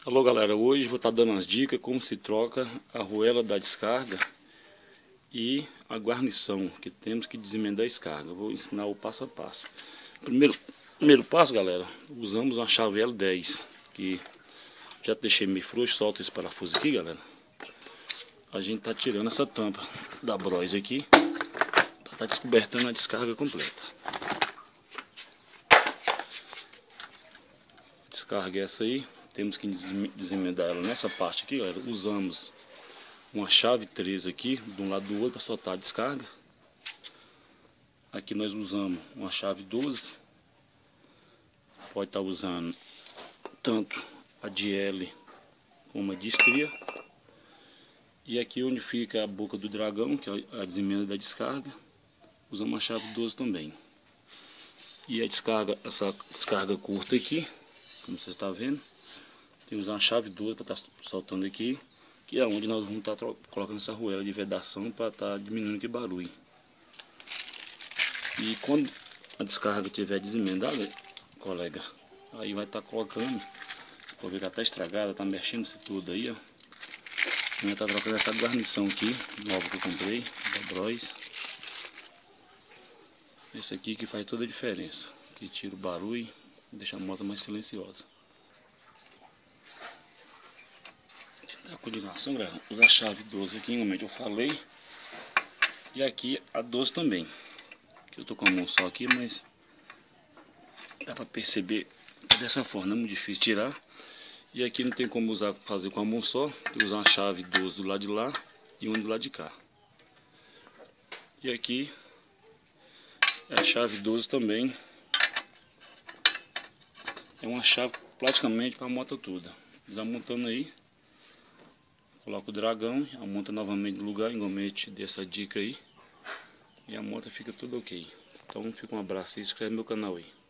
Alô galera, hoje vou estar dando umas dicas como se troca a arruela da descarga e a guarnição, que temos que desemendar a descarga. Vou ensinar o passo a passo. Primeiro passo, galera, usamos uma chave L10, que já deixei meio frouxo. Solta esse parafuso aqui, galera. A gente está tirando essa tampa da bros aqui, para estar descobertando a descarga completa. Descarga essa aí. Temos que desemendar ela nessa parte aqui, galera. Usamos uma chave 13 aqui, de um lado do outro, para soltar a descarga. Aqui nós usamos uma chave 12. Pode estar usando tanto a de L como a de estria. E aqui onde fica a boca do dragão, que é a desemenda da descarga, usamos uma chave 12 também. E a descarga, essa descarga curta aqui, como você está vendo, temos uma chave 12 para estar soltando aqui, que é onde nós vamos estar colocando essa arruela de vedação para estar diminuindo aquele barulho. E quando a descarga estiver desemendada, colega, aí vai estar colocando, você pode ver que ela está estragada, está mexendo isso tudo aí, ó. Vai estar trocando essa guarnição aqui, nova que eu comprei, da Bros. Esse aqui que faz toda a diferença, que tira o barulho e deixa a moto mais silenciosa. A continuação, galera, usa a chave 12 aqui, normalmente eu falei, e aqui a 12 também, que eu tô com a mão só aqui, mas dá para perceber dessa forma, não é muito difícil tirar. E aqui não tem como fazer com a mão só, tem que usar uma chave 12 do lado de lá e uma do lado de cá. E aqui é a chave 12 também, é uma chave praticamente para a moto toda. Desamontando aí, coloca o dragão, amonta novamente no lugar, igualmente dessa dica aí, e a moto fica tudo ok. Então fica um abraço e inscreve no meu canal aí.